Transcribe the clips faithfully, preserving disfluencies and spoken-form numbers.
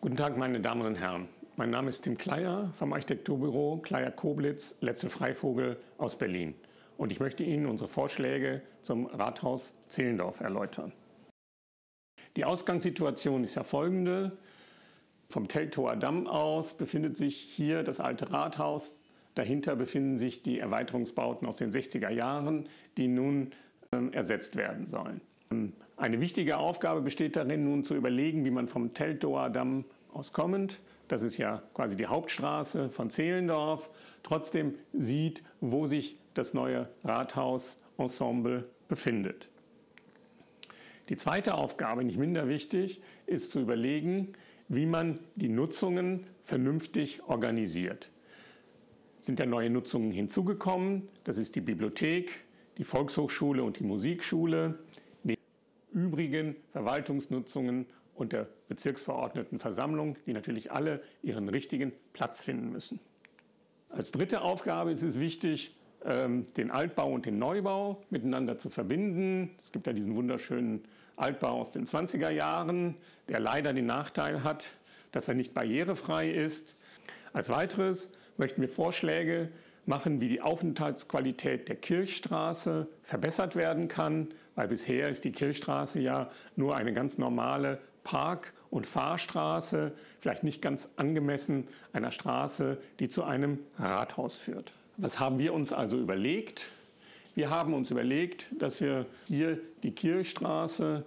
Guten Tag, meine Damen und Herren. Mein Name ist Tim Kleyer vom Architekturbüro Kleyer-Koblitz, Letzel-Freivogel aus Berlin. Und ich möchte Ihnen unsere Vorschläge zum Rathaus Zehlendorf erläutern. Die Ausgangssituation ist ja folgende. Vom Teltower Damm aus befindet sich hier das alte Rathaus. Dahinter befinden sich die Erweiterungsbauten aus den sechziger Jahren, die nun ähm, ersetzt werden sollen. Eine wichtige Aufgabe besteht darin, nun zu überlegen, wie man vom Teltower Damm aus kommend, das ist ja quasi die Hauptstraße von Zehlendorf, trotzdem sieht, wo sich das neue Rathausensemble befindet. Die zweite Aufgabe, nicht minder wichtig, ist zu überlegen, wie man die Nutzungen vernünftig organisiert. Es sind ja neue Nutzungen hinzugekommen, das ist die Bibliothek, die Volkshochschule und die Musikschule, die übrigen Verwaltungsnutzungen und der Bezirksverordnetenversammlung, die natürlich alle ihren richtigen Platz finden müssen. Als dritte Aufgabe ist es wichtig, den Altbau und den Neubau miteinander zu verbinden. Es gibt ja diesen wunderschönen Altbau aus den zwanziger Jahren, der leider den Nachteil hat, dass er nicht barrierefrei ist. Als weiteres möchten wir Vorschläge machen, wie die Aufenthaltsqualität der Kirchstraße verbessert werden kann, weil bisher ist die Kirchstraße ja nur eine ganz normale Park- und Fahrstraße, vielleicht nicht ganz angemessen einer Straße, die zu einem Rathaus führt. Was haben wir uns also überlegt? Wir haben uns überlegt, dass wir hier die Kirchstraße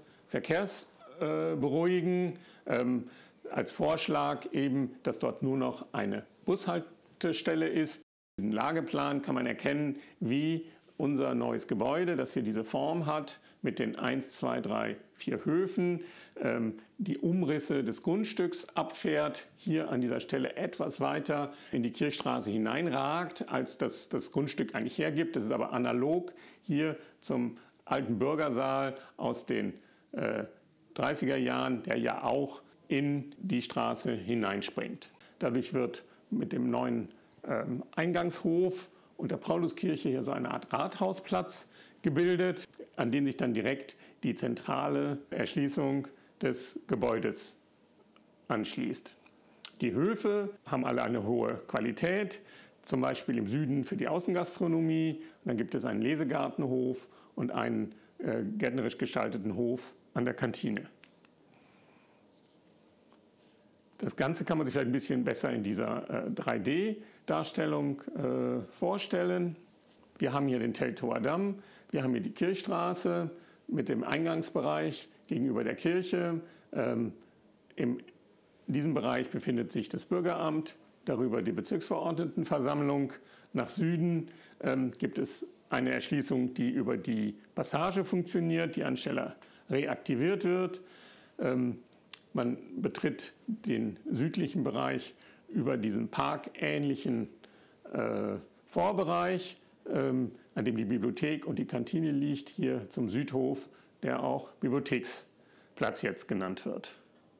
verkehrsberuhigen. Ähm, als Vorschlag eben, dass dort nur noch eine Bushaltestelle ist. In diesem Lageplan kann man erkennen, wie unser neues Gebäude, das hier diese Form hat, mit den eins, zwei, drei, vier Höfen, ähm, die Umrisse des Grundstücks abfährt, hier an dieser Stelle etwas weiter in die Kirchstraße hineinragt, als das das Grundstück eigentlich hergibt. Das ist aber analog hier zum alten Bürgersaal aus den äh, dreißiger Jahren, der ja auch in die Straße hineinspringt. Dadurch wird mit dem neuen ähm, Eingangshof und der Pauluskirche hier so eine Art Rathausplatz gebildet, an den sich dann direkt die zentrale Erschließung des Gebäudes anschließt. Die Höfe haben alle eine hohe Qualität, zum Beispiel im Süden für die Außengastronomie. Und dann gibt es einen Lesegartenhof und einen äh, gärtnerisch gestalteten Hof an der Kantine. Das Ganze kann man sich vielleicht ein bisschen besser in dieser äh, drei D-Darstellung äh, vorstellen. Wir haben hier den Teltower Damm, wir haben hier die Kirchstraße mit dem Eingangsbereich gegenüber der Kirche. Ähm, in diesem Bereich befindet sich das Bürgeramt, darüber die Bezirksverordnetenversammlung. Nach Süden ähm, gibt es eine Erschließung, die über die Passage funktioniert, die anstelle reaktiviert wird. Ähm, Man betritt den südlichen Bereich über diesen parkähnlichen äh, Vorbereich, ähm, an dem die Bibliothek und die Kantine liegt, hier zum Südhof, der auch Bibliotheksplatz jetzt genannt wird.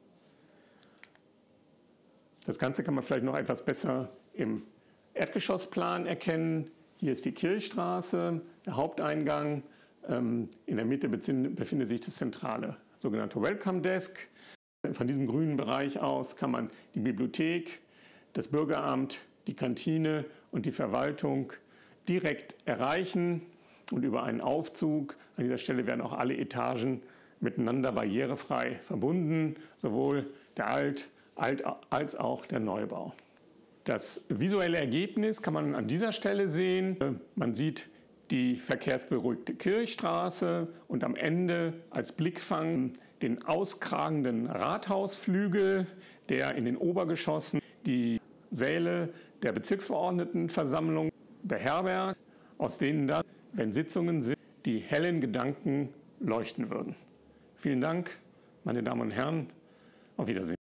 Das Ganze kann man vielleicht noch etwas besser im Erdgeschossplan erkennen. Hier ist die Kirchstraße, der Haupteingang. Ähm, in der Mitte befindet sich das zentrale sogenannte Welcome Desk. Von diesem grünen Bereich aus kann man die Bibliothek, das Bürgeramt, die Kantine und die Verwaltung direkt erreichen. Und über einen Aufzug, an dieser Stelle werden auch alle Etagen miteinander barrierefrei verbunden, sowohl der Alt-, Alt- als auch der Neubau. Das visuelle Ergebnis kann man an dieser Stelle sehen. Man sieht die verkehrsberuhigte Kirchstraße und am Ende als Blickfang den auskragenden Rathausflügel, der in den Obergeschossen die Säle der Bezirksverordnetenversammlung beherbergt, aus denen dann, wenn Sitzungen sind, die hellen Gedanken leuchten würden. Vielen Dank, meine Damen und Herren. Auf Wiedersehen.